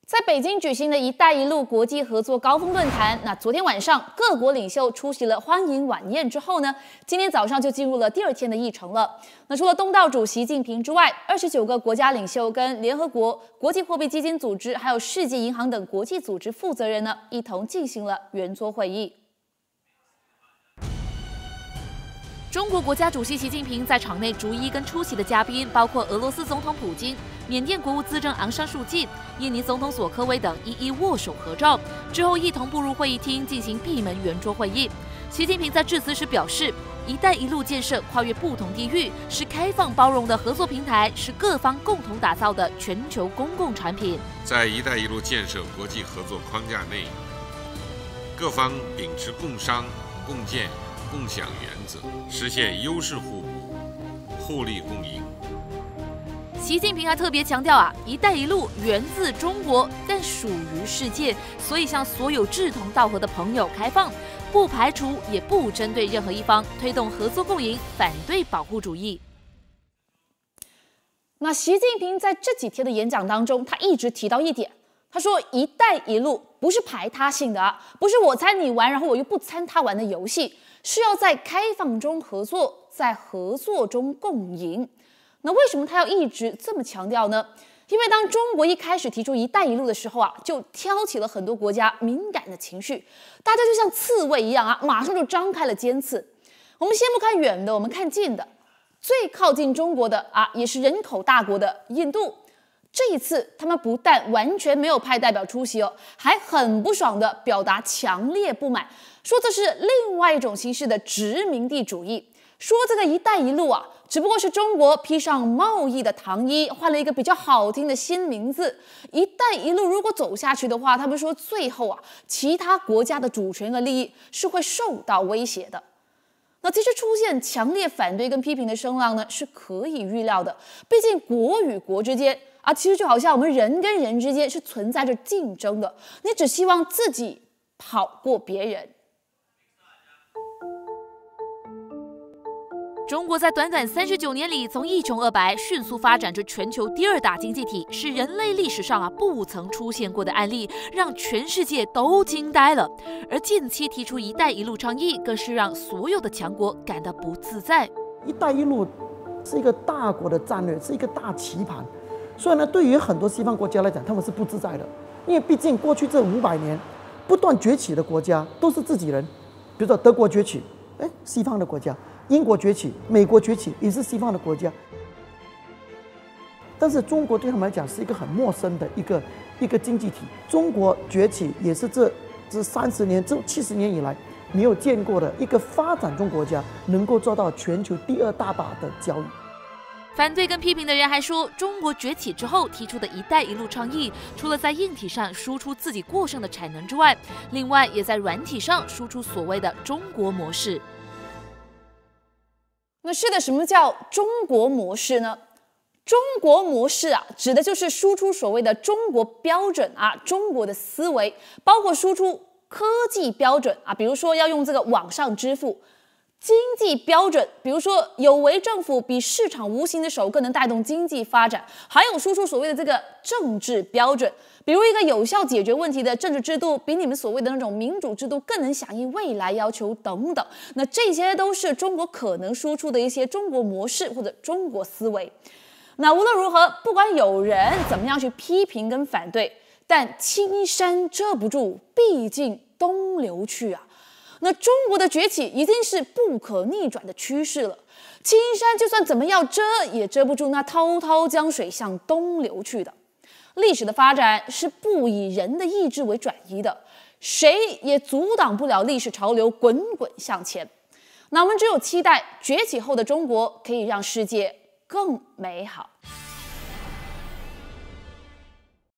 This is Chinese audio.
在北京举行的一带一路国际合作高峰论坛，那昨天晚上各国领袖出席了欢迎晚宴之后呢，今天早上就进入了第二天的议程了。那除了东道主习近平之外，29个国家领袖跟联合国、国际货币基金组织还有世界银行等国际组织负责人呢，一同进行了圆桌会议。 中国国家主席习近平在场内逐一跟出席的嘉宾，包括俄罗斯总统普京、缅甸国务资政昂山素季、印尼总统佐科威等，一一握手合照。之后一同步入会议厅进行闭门圆桌会议。习近平在致辞时表示，“一带一路”建设跨越不同地域，是开放包容的合作平台，是各方共同打造的全球公共产品。 在“一带一路”建设国际合作框架内，各方秉持共商、共建、 共享原则，实现优势互补、互利共赢。 习近平还特别强调“一带一路”源自中国，但属于世界，所以向所有志同道合的朋友开放，不排除也不针对任何一方，推动合作共赢，反对保护主义。 那习近平在这几天的演讲当中，他一直提到一点，他说“一带一路”不是排他性的不是我参你玩，然后我又不参他玩的游戏。 是要在开放中合作，在合作中共赢。那为什么他要一直这么强调呢？因为当中国一开始提出“一带一路”的时候就挑起了很多国家敏感的情绪，大家就像刺猬一样马上就张开了尖刺。我们先不看远的，我们看近的，最靠近中国的也是人口大国的印度。 这一次，他们不但完全没有派代表出席还很不爽地表达强烈不满，说这是另外一种形式的殖民地主义，说这个“一带一路”只不过是中国披上贸易的糖衣，换了一个比较好听的新名字。“一带一路”如果走下去的话，他们说最后其他国家的主权和利益是会受到威胁的。 那其实出现强烈反对跟批评的声浪呢，是可以预料的。毕竟国与国之间其实就好像我们人跟人之间是存在着竞争的，你只希望自己跑过别人。 中国在短短39年里，从一穷二白迅速发展至全球第2大经济体，是人类历史上不曾出现过的案例，让全世界都惊呆了。而近期提出“一带一路”倡议，更是让所有的强国感到不自在。 “一带一路”是一个大国的战略，是一个大棋盘，所以呢，对于很多西方国家来讲，他们是不自在的，因为毕竟过去这500年不断崛起的国家都是自己人，比如说德国崛起，西方的国家。 英国崛起，美国崛起，也是西方的国家。但是中国对他们来讲是一个很陌生的一个经济体。中国崛起也是这30年、这70年以来没有见过的一个发展中国家能够做到全球第2大把的交易。 反对跟批评的人还说，中国崛起之后提出的“一带一路”倡议，除了在硬体上输出自己过剩的产能之外，另外也在软体上输出所谓的“中国模式”。 那是的，什么叫中国模式呢？中国模式指的就是输出所谓的中国标准中国的思维，包括输出科技标准比如说要用这个网上支付；经济标准，比如说有为政府比市场无形的手更能带动经济发展；还有输出所谓的这个政治标准。 比如一个有效解决问题的政治制度，比你们所谓的那种民主制度更能响应未来要求等等。那这些都是中国可能输出的一些中国模式或者中国思维。那无论如何，不管有人怎么样去批评跟反对，但青山遮不住，毕竟东流去那中国的崛起已经是不可逆转的趋势了。青山就算怎么样遮，也遮不住那滔滔江水向东流去的。 历史的发展是不以人的意志为转移的，谁也阻挡不了历史潮流滚滚向前。那我们只有期待崛起后的中国可以让世界更美好。